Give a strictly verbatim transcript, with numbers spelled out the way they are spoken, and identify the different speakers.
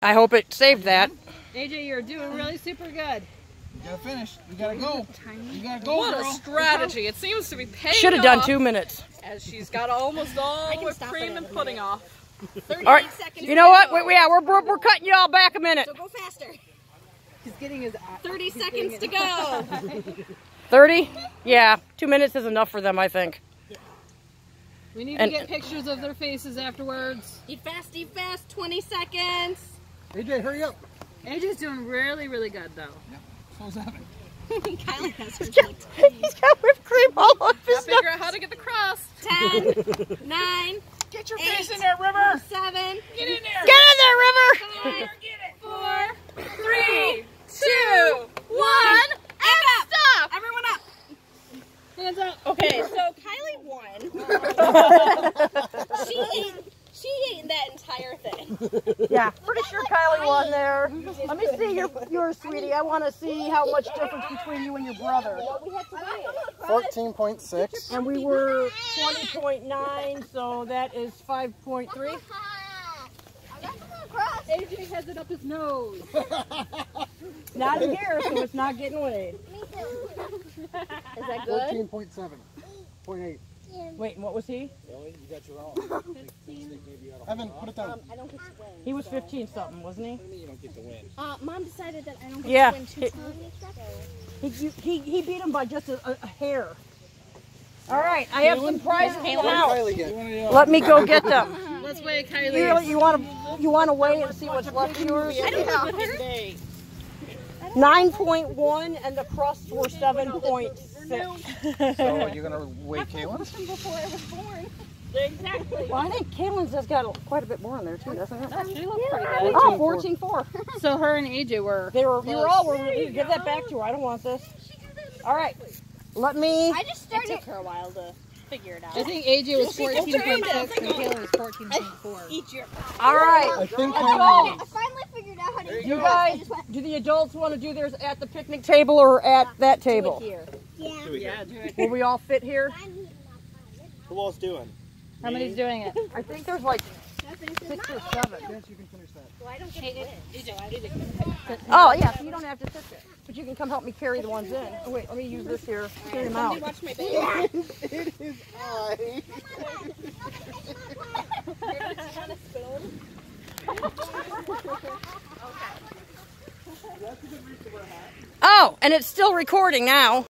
Speaker 1: I hope it saved that.
Speaker 2: A J, you're doing really super good.
Speaker 3: You gotta finish. You gotta go. You gotta go,
Speaker 4: What
Speaker 3: girl.
Speaker 4: a strategy. It seems to be paying
Speaker 1: Should have done
Speaker 4: off,
Speaker 1: two minutes.
Speaker 4: as she's got almost all
Speaker 5: can
Speaker 4: whipped
Speaker 5: stop
Speaker 4: cream
Speaker 5: it
Speaker 4: and
Speaker 5: in a
Speaker 4: pudding
Speaker 5: minute.
Speaker 4: off.
Speaker 1: All right.
Speaker 5: seconds
Speaker 1: You know what? Wait, yeah, we're, we're, we're cutting you all back a minute.
Speaker 5: So go faster.
Speaker 2: He's getting his
Speaker 5: thirty seconds to go.
Speaker 1: thirty? Yeah, two minutes is enough for them, I think.
Speaker 2: We need
Speaker 1: And-
Speaker 2: to get pictures of their faces afterwards.
Speaker 5: Eat fast, eat fast. twenty seconds.
Speaker 3: A J, hurry up.
Speaker 2: A J's doing really, really good though.
Speaker 3: What's happening?
Speaker 5: Kylie has her teeth.
Speaker 1: He's got whipped cream all over
Speaker 4: Gotta
Speaker 1: his
Speaker 4: figure out how to get the crust.
Speaker 5: Ten, nine,
Speaker 3: Get your
Speaker 5: Eight.
Speaker 3: face in there, River.
Speaker 5: seven,
Speaker 3: Get in there.
Speaker 1: Get in there, River!
Speaker 5: five, four,
Speaker 4: Three, two, one,
Speaker 5: and up.
Speaker 4: stop!
Speaker 5: Everyone up.
Speaker 2: Hands up.
Speaker 5: Okay, so Kylie won. she ate. She ate that entire thing.
Speaker 1: Yeah, pretty sure Kylie won there. Let me see your, yours, sweetie. I want to see how much difference between you and your brother.
Speaker 5: We had to wait.
Speaker 3: fourteen point six.
Speaker 1: And we were twenty point nine, so that is five point three.
Speaker 2: A J has it up his nose.
Speaker 1: Not in here, so it's not getting weighed.
Speaker 5: Is that good?
Speaker 3: fourteen point seven. point eight.
Speaker 1: Wait, what was he?
Speaker 3: Really? You got your own. Evan, put it down.
Speaker 5: Um, I don't get to win.
Speaker 1: He was fifteen something, wasn't he?
Speaker 3: You don't get to win.
Speaker 5: Uh, Mom decided that I don't get
Speaker 1: Yeah.
Speaker 5: to win two
Speaker 1: He-
Speaker 5: times.
Speaker 1: He, he, he beat him by just a, a, a hair. All right, I have some prizes now. Let me go get them.
Speaker 2: Let's weigh
Speaker 1: You,
Speaker 2: Kylie.
Speaker 1: really- you want to you want to weigh and see what's left of yours?
Speaker 5: I don't live with her.
Speaker 1: nine point one and the crusts were seven point six.
Speaker 3: So you're gonna weigh Kaylin's?
Speaker 5: Before I was born.
Speaker 2: Exactly.
Speaker 1: Well, I think Kaylin's has got a, quite a bit more in there too, doesn't it?
Speaker 2: She looks pretty good.
Speaker 1: Oh, fourteen four.
Speaker 2: So her and A J were.
Speaker 1: They were, we were all, we're, give that back to her. I don't want this. All right, let me,
Speaker 5: I just started. It took her a while to figure it out.
Speaker 2: I think A J was fourteen point six and Kaylin was fourteen point four.
Speaker 5: Eat your.
Speaker 1: all right.
Speaker 3: I think
Speaker 1: Adults,
Speaker 5: I finally figured out how to do
Speaker 1: you
Speaker 5: it.
Speaker 1: guys, do the adults want to do theirs at the picnic table or at that table?
Speaker 5: Here.
Speaker 3: Do it
Speaker 2: Yeah, do it.
Speaker 1: Will we all fit here?
Speaker 3: Who else doing?
Speaker 2: How many's doing it?
Speaker 1: I think there's like six or seven.
Speaker 3: Yes, you can finish that.
Speaker 5: Well, I don't get to win.
Speaker 1: Oh, yeah, so you don't have to sit there. But you can come help me carry the ones in. Oh, wait, let me use this here. Carry them out.
Speaker 5: Watch my baby.
Speaker 3: It is I.
Speaker 1: Oh, and it's still recording now.